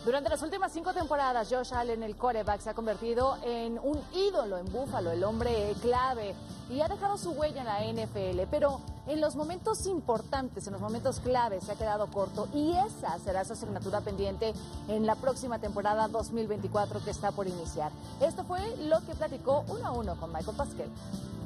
Durante las últimas 5 temporadas, Josh Allen, el quarterback, se ha convertido en un ídolo en Buffalo, el hombre clave, y ha dejado su huella en la NFL, pero en los momentos importantes, en los momentos claves, se ha quedado corto, y esa será su asignatura pendiente en la próxima temporada 2024 que está por iniciar. Esto fue lo que platicó 1 a 1 con Michael Pasquel.